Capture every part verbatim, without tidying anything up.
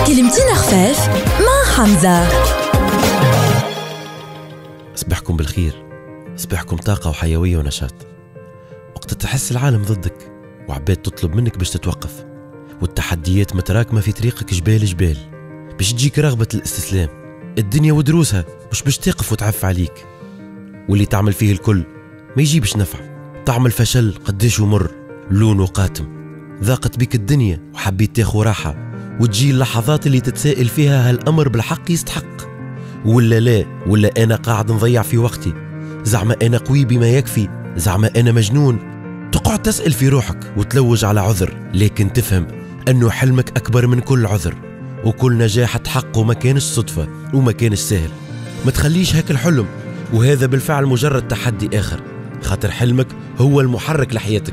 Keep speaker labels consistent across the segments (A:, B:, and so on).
A: كلمتين خفاف مع حمزة.
B: صبحكم بالخير، صبحكم طاقة وحيوية ونشاط. وقت تحس العالم ضدك وعباد تطلب منك باش تتوقف، والتحديات متراكمة في طريقك جبال جبال، باش تجيك رغبة الاستسلام. الدنيا ودروسها مش باش تقف وتعف عليك، واللي تعمل فيه الكل ما يجيبش نفع. طعم الفشل قديش مر، لونه قاتم. ضاقت بك الدنيا وحبيت تاخو راحة، وتجي اللحظات اللي تتسائل فيها هل الأمر بالحق يستحق ولا لا، ولا أنا قاعد نضيع في وقتي، زعما أنا قوي بما يكفي، زعما أنا مجنون. تقعد تسأل في روحك وتلوج على عذر، لكن تفهم أنه حلمك أكبر من كل عذر، وكل نجاح تحقه ما كانش صدفة وما كانش سهل. ما تخليش هاك الحلم وهذا بالفعل مجرد تحدي آخر، خاطر حلمك هو المحرك لحياتك.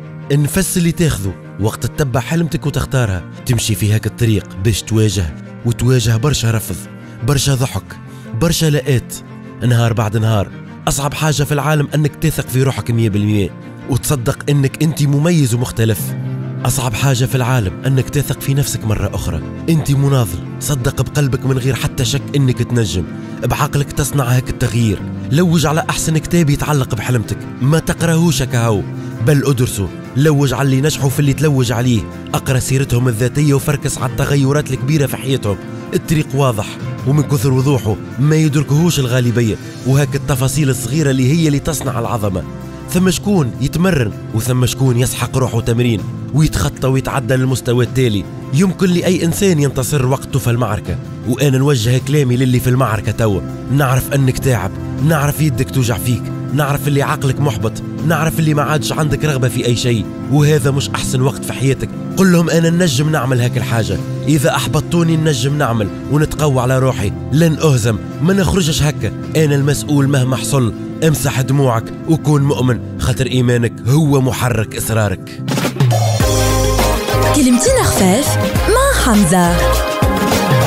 B: النفس اللي تاخذه وقت تتبع حلمتك وتختارها، تمشي في هاك الطريق باش تواجه وتواجه برشا رفض، برشا ضحك، برشا لقات، نهار بعد نهار. أصعب حاجة في العالم أنك تثق في روحك مية بالمية وتصدق أنك أنت مميز ومختلف. أصعب حاجة في العالم أنك تثق في نفسك مرة أخرى. أنت مناضل، صدق بقلبك من غير حتى شك أنك تنجم، بعقلك تصنع هاك التغيير. لوج على أحسن كتاب يتعلق بحلمتك، ما تقراهوش كهو بل أدرسه. لوج على اللي نجحوا في اللي تلوج عليه، أقرأ سيرتهم الذاتية وفركس على التغيرات الكبيرة في حياتهم. الطريق واضح ومن كثر وضوحه ما يدركهوش الغالبية، وهاك التفاصيل الصغيرة اللي هي اللي تصنع العظمة. ثم شكون يتمرن وثم شكون يسحق روحه تمرين ويتخطى ويتعدى للمستوى التالي. يمكن لأي إنسان ينتصر وقته في المعركة، وأنا نوجه كلامي للي في المعركة توا. نعرف أنك تعب، نعرف يدك توجع فيك، نعرف اللي عقلك محبط، نعرف اللي ما عادش عندك رغبة في أي شيء، وهذا مش أحسن وقت في حياتك. قل لهم أنا ننجم نعمل هاك الحاجة، إذا أحبطتوني ننجم نعمل ونتقوى على روحي، لن أهزم، ما نخرجش هكا، أنا المسؤول مهما حصل. امسح دموعك وكون مؤمن، خاطر إيمانك هو محرك إصرارك.
A: كلمتين خفاف مع حمزة.